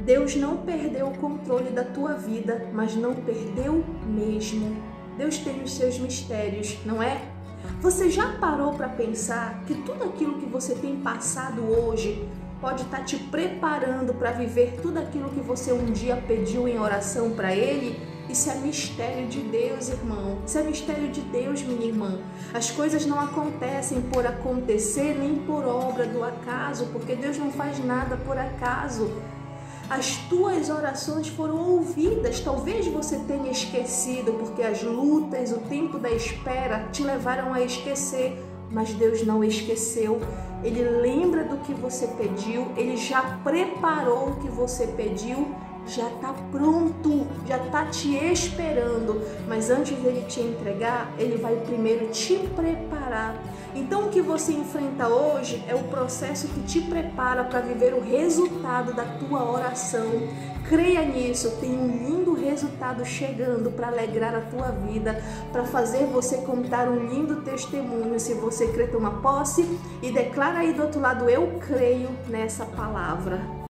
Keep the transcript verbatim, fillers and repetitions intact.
Deus não perdeu o controle da tua vida, mas não perdeu mesmo. Deus tem os seus mistérios, não é? Você já parou para pensar que tudo aquilo que você tem passado hoje pode estar te preparando para viver tudo aquilo que você um dia pediu em oração para Ele? Isso é mistério de Deus, irmão. Isso é mistério de Deus, minha irmã. As coisas não acontecem por acontecer, nem por obra do acaso, porque Deus não faz nada por acaso. As tuas orações foram ouvidas. Talvez você tenha esquecido, porque as lutas, o tempo da espera te levaram a esquecer. Mas Deus não esqueceu. Ele lembra do que você pediu, Ele já preparou o que você pediu, já está pronto, já está te esperando. Mas antes dele te entregar, Ele vai primeiro te preparar. Então o que você enfrenta hoje é o processo que te prepara para viver o resultado da tua oração. Creia nisso, tem um lindo resultado chegando para alegrar a tua vida, para fazer você contar um lindo testemunho. Se você crê, toma posse e declara aí do outro lado: eu creio nessa palavra.